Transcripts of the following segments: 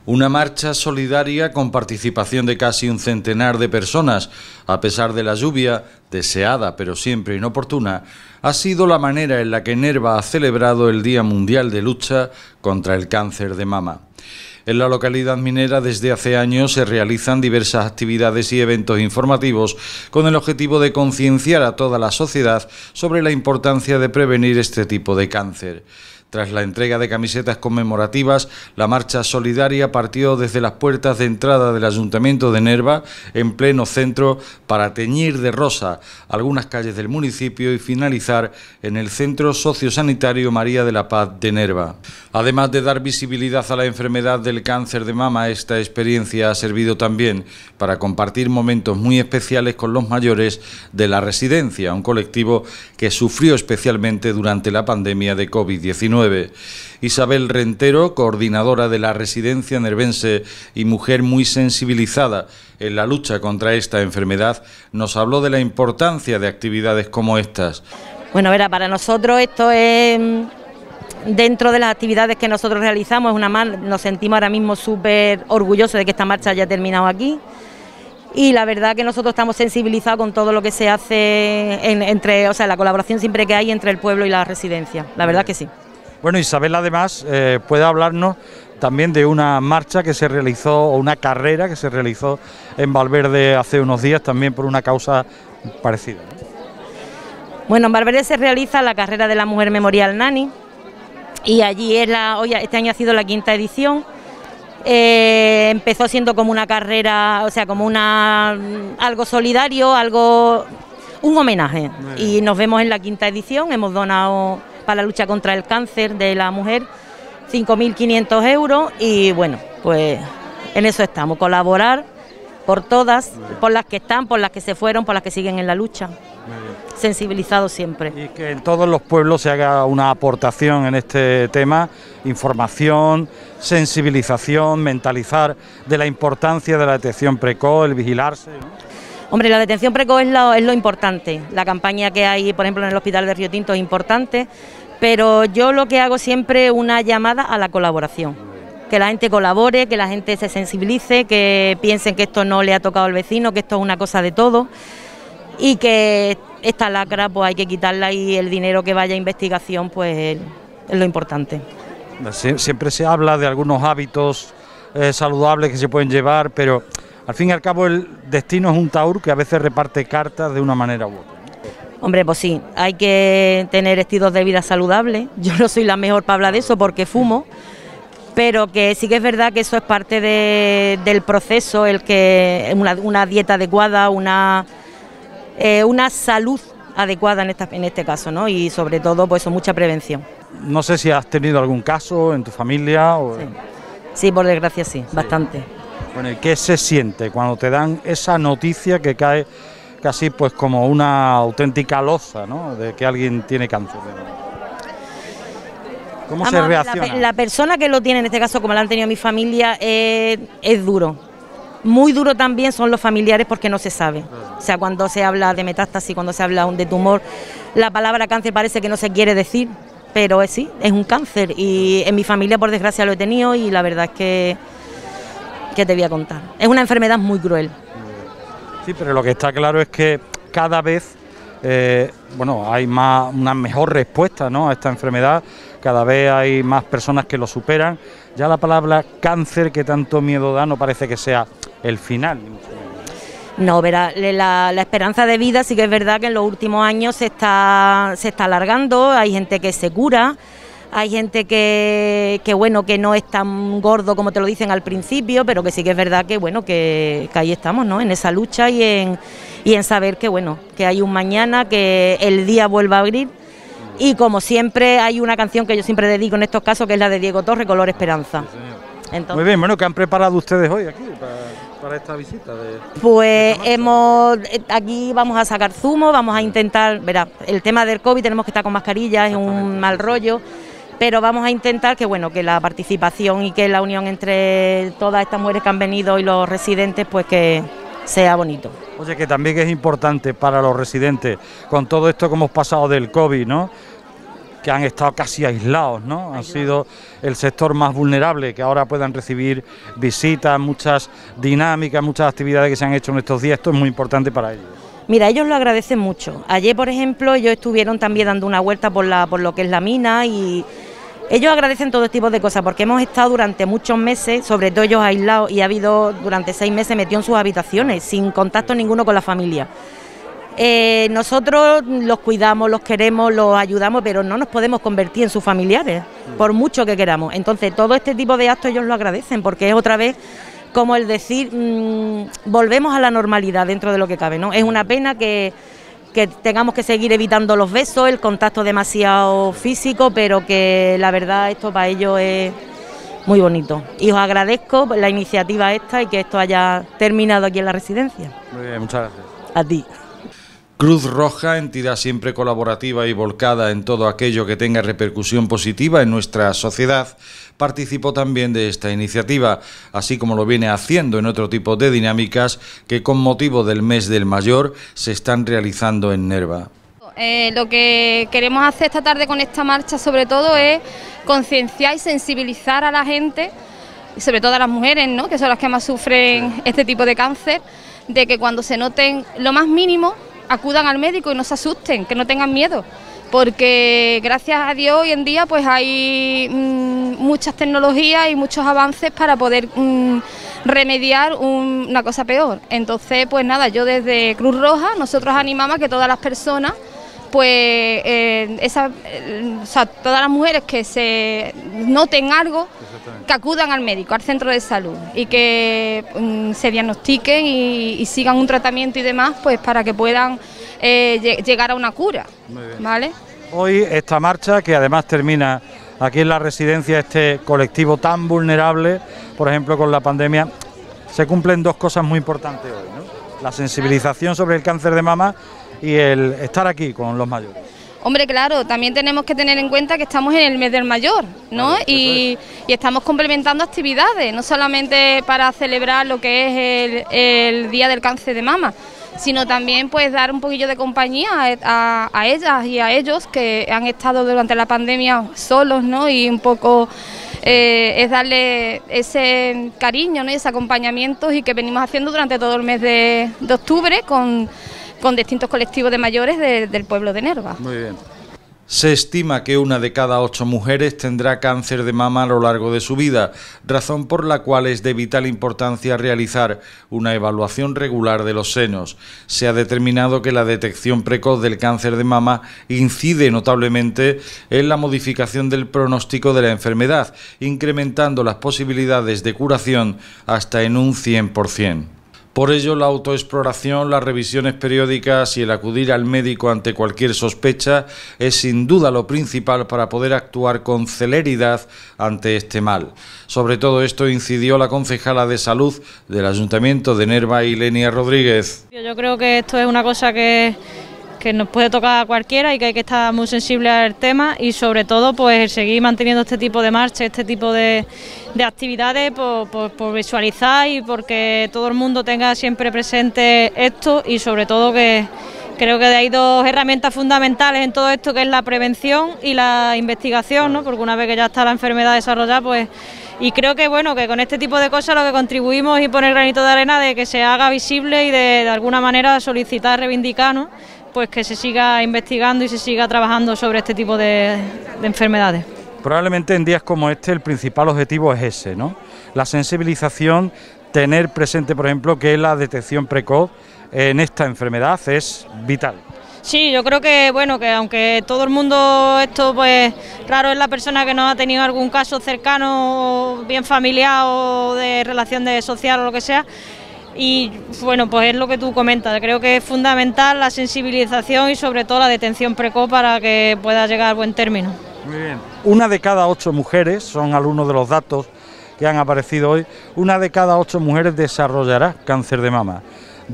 Una marcha solidaria con participación de casi un centenar de personas, a pesar de la lluvia, deseada pero siempre inoportuna, ha sido la manera en la que Nerva ha celebrado el Día Mundial de Lucha contra el Cáncer de Mama. En la localidad minera desde hace años se realizan diversas actividades y eventos informativos con el objetivo de concienciar a toda la sociedad sobre la importancia de prevenir este tipo de cáncer. Tras la entrega de camisetas conmemorativas, la marcha solidaria partió desde las puertas de entrada del Ayuntamiento de Nerva, en pleno centro, para teñir de rosa algunas calles del municipio y finalizar en el Centro Sociosanitario María de la Paz de Nerva. Además de dar visibilidad a la enfermedad del cáncer de mama, esta experiencia ha servido también para compartir momentos muy especiales con los mayores de la residencia, un colectivo que sufrió especialmente durante la pandemia de COVID-19. Isabel Rentero, coordinadora de la residencia nervense y mujer muy sensibilizada en la lucha contra esta enfermedad, nos habló de la importancia de actividades como estas. Bueno, verá, para nosotros esto es, dentro de las actividades que nosotros realizamos, nos sentimos ahora mismo súper orgullosos de que esta marcha haya terminado aquí. Y la verdad que nosotros estamos sensibilizados con todo lo que se hace la colaboración siempre que hay entre el pueblo y la residencia, la verdad que sí. Bueno, Isabel además puede hablarnos también de una marcha que se realizó, o una carrera que se realizó en Valverde hace unos días también por una causa parecida, ¿no? Bueno, en Valverde se realiza la carrera de la Mujer Memorial Nani y allí este año ha sido la 5ª edición. Empezó siendo como una carrera, como algo solidario, un homenaje, y nos vemos en la 5ª edición. Hemos donado para la lucha contra el cáncer de la mujer 5.500 euros y bueno, pues en eso estamos, colaborar por todas, por las que están, por las que se fueron, por las que siguen en la lucha, sensibilizados siempre. Y que en todos los pueblos se haga una aportación en este tema, información, sensibilización, mentalizar de la importancia de la detección precoz, el vigilarse, ¿no? Hombre, la detención precoz es lo importante. La campaña que hay, por ejemplo, en el Hospital de Río Tinto es importante, pero yo lo que hago siempre es una llamada a la colaboración. Que la gente colabore, que la gente se sensibilice, que piensen que esto no le ha tocado al vecino, que esto es una cosa de todo y que esta lacra pues hay que quitarla y el dinero que vaya a investigación pues es lo importante. Siempre se habla de algunos hábitos saludables que se pueden llevar, pero al fin y al cabo el destino es un taur que a veces reparte cartas de una manera u otra. Hombre, pues sí, hay que tener estilos de vida saludables. Yo no soy la mejor para hablar de eso porque fumo, pero que sí que es verdad que eso es parte del proceso, el que una dieta adecuada, una salud adecuada en este caso, ¿no? Y sobre todo, pues mucha prevención. No sé si has tenido algún caso en tu familia o... Sí, por desgracia sí, bastante. Bueno, ¿y qué se siente cuando te dan esa noticia que cae casi pues como una auténtica losa, ¿no?, de que alguien tiene cáncer? ¿Cómo se reacciona? La persona que lo tiene, en este caso como la han tenido mi familia, es duro. Muy duro también son los familiares porque no se sabe. O sea, cuando se habla de metástasis, cuando se habla de tumor, la palabra cáncer parece que no se quiere decir, pero sí, es un cáncer y en mi familia por desgracia lo he tenido y la verdad es que te voy a contar. Es una enfermedad muy cruel. Sí, pero lo que está claro es que cada vez hay una mejor respuesta, ¿no?, a esta enfermedad, cada vez hay más personas que lo superan. Ya la palabra cáncer, que tanto miedo da, no parece que sea el final. No, verá, la esperanza de vida sí que es verdad que en los últimos años se está alargando, hay gente que se cura, hay gente que no es tan gordo como te lo dicen al principio, pero que sí que es verdad que ahí estamos, ¿no?, en esa lucha y en saber que hay un mañana, que el día vuelva a abrir. Y como siempre hay una canción que yo siempre dedico en estos casos, que es la de Diego Torre, Color Esperanza. Sí, entonces, muy bien, bueno, ¿qué han preparado ustedes hoy aquí para esta visita? Pues aquí vamos a sacar zumo, vamos a intentar, verá, el tema del COVID tenemos que estar con mascarillas, es un mal rollo, pero vamos a intentar que la participación y que la unión entre todas estas mujeres que han venido y los residentes, pues que sea bonito. Oye, que también es importante para los residentes, con todo esto que hemos pasado del COVID, ¿no?, que han estado casi aislados, ¿no? Han sido el sector más vulnerable, que ahora puedan recibir visitas, muchas dinámicas, muchas actividades que se han hecho en estos días. Esto es muy importante para ellos. Mira, ellos lo agradecen mucho. Ayer, por ejemplo, ellos estuvieron también dando una vuelta por lo que es la mina y ellos agradecen todo tipo de cosas porque hemos estado durante muchos meses, sobre todo ellos aislados, y ha habido durante 6 meses metidos en sus habitaciones, sin contacto ninguno con la familia. Nosotros los cuidamos, los queremos, los ayudamos, pero no nos podemos convertir en sus familiares, por mucho que queramos. Entonces, todo este tipo de actos ellos lo agradecen, porque es otra vez como el decir, volvemos a la normalidad dentro de lo que cabe, ¿no? Es una pena que tengamos que seguir evitando los besos, el contacto demasiado físico, pero que la verdad esto para ellos es muy bonito. Y os agradezco la iniciativa esta y que esto haya terminado aquí en la residencia. Muy bien, muchas gracias. A ti. Cruz Roja, entidad siempre colaborativa y volcada en todo aquello que tenga repercusión positiva en nuestra sociedad, participó también de esta iniciativa, así como lo viene haciendo en otro tipo de dinámicas que con motivo del mes del mayor se están realizando en Nerva. Lo que queremos hacer esta tarde con esta marcha sobre todo es concienciar y sensibilizar a la gente, y sobre todo a las mujeres, ¿no?, que son las que más sufren este tipo de cáncer, de que cuando se noten lo más mínimo acudan al médico y no se asusten, que no tengan miedo, porque gracias a Dios hoy en día pues hay muchas tecnologías y muchos avances para poder remediar una cosa peor. Entonces pues nada, yo desde Cruz Roja nosotros animamos a que todas las personas pues todas las mujeres que se noten algo, que acudan al médico, al centro de salud y que se diagnostiquen y sigan un tratamiento y demás, pues para que puedan llegar a una cura, ¿vale? Hoy esta marcha, que además termina aquí en la residencia, este colectivo tan vulnerable, por ejemplo con la pandemia, se cumplen 2 cosas muy importantes hoy, ¿no? La sensibilización sobre el cáncer de mama y el estar aquí con los mayores. Hombre, claro, también tenemos que tener en cuenta que estamos en el mes del mayor, ¿no? Vale, y estamos complementando actividades, no solamente para celebrar lo que es el Día del Cáncer de Mama, sino también pues dar un poquillo de compañía a ellas y a ellos que han estado durante la pandemia solos, ¿no? Y un poco es darle ese cariño, ¿no?, y ese acompañamiento y que venimos haciendo durante todo el mes de octubre con distintos colectivos de mayores del pueblo de Nerva. Muy bien. Se estima que 1 de cada 8 mujeres tendrá cáncer de mama a lo largo de su vida, razón por la cual es de vital importancia realizar una evaluación regular de los senos. Se ha determinado que la detección precoz del cáncer de mama incide notablemente en la modificación del pronóstico de la enfermedad, incrementando las posibilidades de curación hasta en un 100%. Por ello, la autoexploración, las revisiones periódicas y el acudir al médico ante cualquier sospecha es sin duda lo principal para poder actuar con celeridad ante este mal. Sobre todo esto incidió la concejala de Salud del Ayuntamiento de Nerva, Ilenia Rodríguez. Yo creo que esto es una cosa que nos puede tocar a cualquiera y que hay que estar muy sensible al tema y sobre todo pues seguir manteniendo este tipo de marchas, este tipo de actividades por visualizar y porque todo el mundo tenga siempre presente esto y sobre todo que creo que hay 2 herramientas fundamentales en todo esto, que es la prevención y la investigación, ¿no? Porque una vez que ya está la enfermedad desarrollada, pues y creo que bueno, que con este tipo de cosas lo que contribuimos y poner granito de arena de que se haga visible y de alguna manera solicitar, reivindicar, ¿no?, pues que se siga investigando y se siga trabajando sobre este tipo de enfermedades. Probablemente en días como este el principal objetivo es ese, ¿no? La sensibilización, tener presente, por ejemplo, que la detección precoz en esta enfermedad es vital. Sí, yo creo que bueno, que aunque todo el mundo esto pues raro es la persona que no ha tenido algún caso cercano, bien familiar o de relación social o lo que sea. Y bueno, pues es lo que tú comentas, creo que es fundamental la sensibilización y sobre todo la detención precoz para que pueda llegar a buen término. Muy bien. 1 de cada 8 mujeres, son algunos de los datos que han aparecido hoy, 1 de cada 8 mujeres desarrollará cáncer de mama.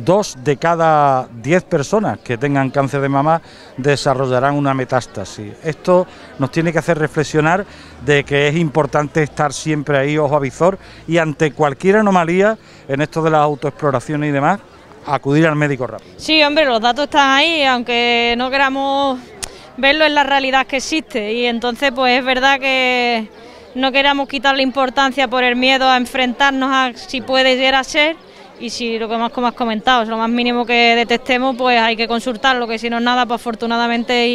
2 de cada 10 personas que tengan cáncer de mama desarrollarán una metástasis. Esto nos tiene que hacer reflexionar de que es importante estar siempre ahí, ojo a visor, y ante cualquier anomalía en esto de las autoexploraciones y demás, acudir al médico rápido. Sí, hombre, los datos están ahí, aunque no queramos verlo en la realidad que existe, y entonces pues es verdad que no queramos quitarle importancia por el miedo a enfrentarnos a si puede llegar a ser, y si lo que más, como has comentado, es lo más mínimo que detectemos, pues hay que consultarlo, que si no es nada, pues afortunadamente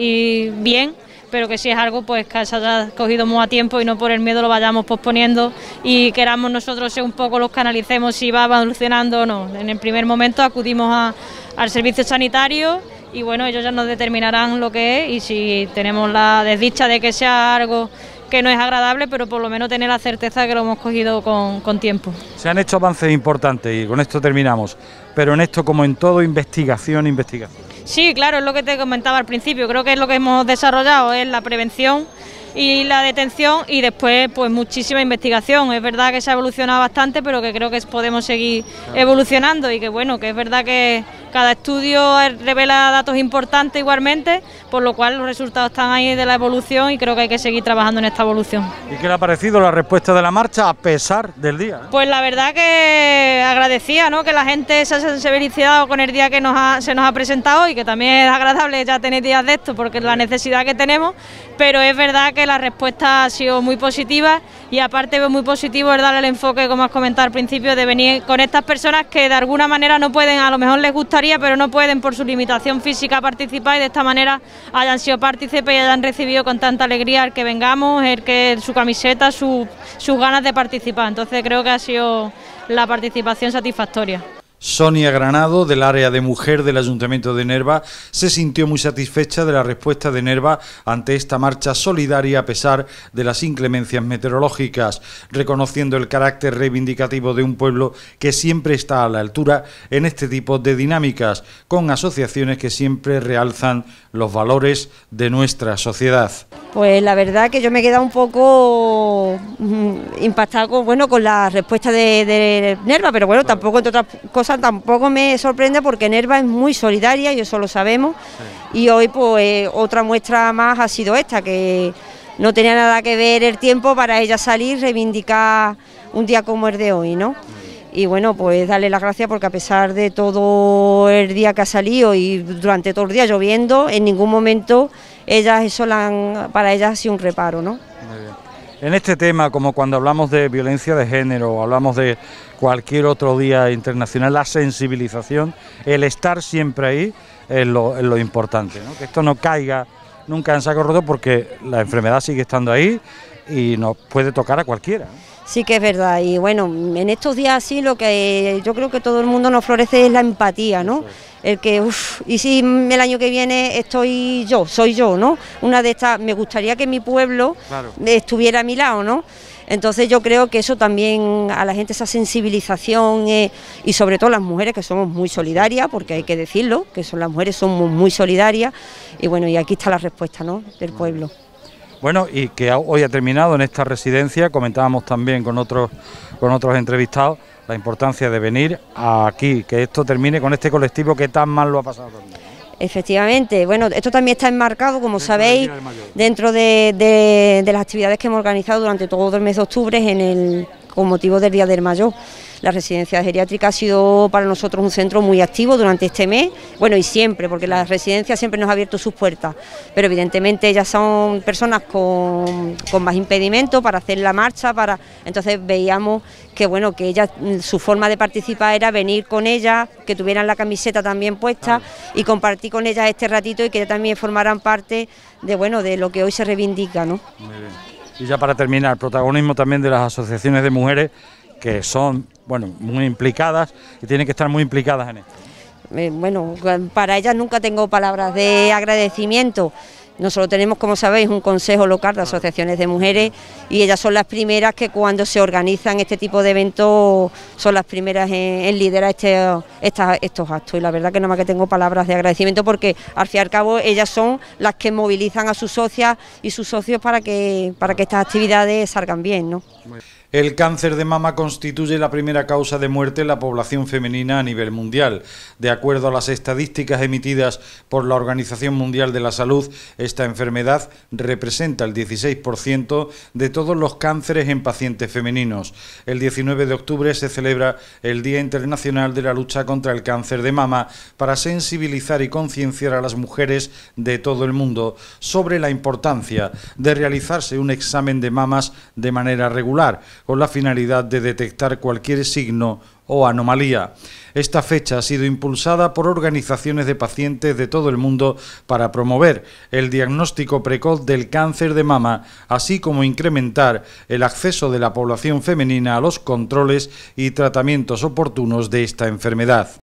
y bien, pero que si es algo pues que se haya cogido muy a tiempo y no por el miedo lo vayamos posponiendo y queramos nosotros ser un poco los que analicemos si va evolucionando o no. En el primer momento acudimos al servicio sanitario y bueno, ellos ya nos determinarán lo que es, y si tenemos la desdicha de que sea algo que no es agradable, pero por lo menos tener la certeza de que lo hemos cogido con tiempo. Se han hecho avances importantes y con esto terminamos, pero en esto, como en todo, investigación. Sí, claro, es lo que te comentaba al principio, creo que es lo que hemos desarrollado, es la prevención y la detención, y después pues muchísima investigación. Es verdad que se ha evolucionado bastante, pero que creo que podemos seguir evolucionando, y que bueno, que es verdad que cada estudio revela datos importantes igualmente, por lo cual los resultados están ahí de la evolución, y creo que hay que seguir trabajando en esta evolución. ¿Y qué le ha parecido la respuesta de la marcha a pesar del día? Pues la verdad que agradecía, ¿no?, que la gente se ha sensibilizado con el día que se nos ha presentado, y que también es agradable ya tener días de esto porque es la necesidad que tenemos, pero es verdad que la respuesta ha sido muy positiva, y aparte veo muy positivo el darle el enfoque, como has comentado al principio, de venir con estas personas que de alguna manera no pueden, a lo mejor les gustaría, pero no pueden por su limitación física participar, y de esta manera hayan sido partícipes y hayan recibido con tanta alegría el que vengamos, el que su camiseta, sus ganas de participar. Entonces creo que ha sido la participación satisfactoria. Sonia Granado, del área de mujer del Ayuntamiento de Nerva, se sintió muy satisfecha de la respuesta de Nerva ante esta marcha solidaria a pesar de las inclemencias meteorológicas, reconociendo el carácter reivindicativo de un pueblo que siempre está a la altura en este tipo de dinámicas, con asociaciones que siempre realzan los valores de nuestra sociedad. Pues la verdad que yo me he quedado un poco impactado con la respuesta de Nerva, pero bueno, tampoco, entre otras cosas, tampoco me sorprende porque Nerva es muy solidaria, y eso lo sabemos, y hoy pues otra muestra más ha sido esta, que no tenía nada que ver el tiempo para ella salir, reivindicar un día como el de hoy, ¿no? Y bueno, pues darle las gracias porque a pesar de todo el día que ha salido y durante todo el día lloviendo, en ningún momento para ellas ha sido un reparo, ¿no? Muy bien. En este tema, como cuando hablamos de violencia de género o hablamos de cualquier otro día internacional, la sensibilización, el estar siempre ahí es lo importante, ¿no? Que esto no caiga nunca en saco roto, porque la enfermedad sigue estando ahí y nos puede tocar a cualquiera, ¿no? Sí que es verdad, y bueno, en estos días así lo que yo creo que todo el mundo nos florece es la empatía, ¿no? El que, y si el año que viene soy yo, ¿no? Una de estas, me gustaría que mi pueblo estuviera a mi lado, ¿no? Entonces yo creo que eso también a la gente, esa sensibilización, y sobre todo las mujeres, que somos muy solidarias, porque hay que decirlo, que las mujeres somos muy solidarias, y bueno, y aquí está la respuesta, ¿no?, del pueblo. Bueno, y que hoy ha terminado en esta residencia. Comentábamos también con otros entrevistados la importancia de venir aquí, que esto termine con este colectivo que tan mal lo ha pasado también, ¿no? Efectivamente, bueno, esto también está enmarcado, como sabéis, dentro de las actividades que hemos organizado durante todo el mes de octubre con motivo del Día del Mayor. La residencia geriátrica ha sido para nosotros un centro muy activo durante este mes, bueno, y siempre, porque la residencia siempre nos ha abierto sus puertas, pero evidentemente ellas son personas con más impedimentos para hacer la marcha, entonces veíamos que bueno, que ellas, su forma de participar era venir con ellas, que tuvieran la camiseta también puesta y compartir con ellas este ratito, y que también formaran parte de lo que hoy se reivindica, ¿no? Muy bien. Y ya para terminar, protagonismo también de las asociaciones de mujeres, que son, bueno, muy implicadas y tienen que estar muy implicadas en esto. Bueno, para ellas nunca tengo palabras de agradecimiento. Nosotros tenemos, como sabéis, un consejo local de asociaciones de mujeres, y ellas son las primeras que cuando se organizan este tipo de eventos son las primeras en liderar estos actos, y la verdad que no más que tengo palabras de agradecimiento, porque al fin y al cabo ellas son las que movilizan a sus socias y sus socios para que estas actividades salgan bien, ¿no? El cáncer de mama constituye la primera causa de muerte en la población femenina a nivel mundial. De acuerdo a las estadísticas emitidas por la Organización Mundial de la Salud, esta enfermedad representa el 16% de todos los cánceres en pacientes femeninos. El 19 de octubre se celebra el Día Internacional de la Lucha contra el Cáncer de Mama para sensibilizar y concienciar a las mujeres de todo el mundo sobre la importancia de realizarse un examen de mamas de manera regular, con la finalidad de detectar cualquier signo o anomalía. Esta fecha ha sido impulsada por organizaciones de pacientes de todo el mundo para promover el diagnóstico precoz del cáncer de mama, así como incrementar el acceso de la población femenina a los controles y tratamientos oportunos de esta enfermedad.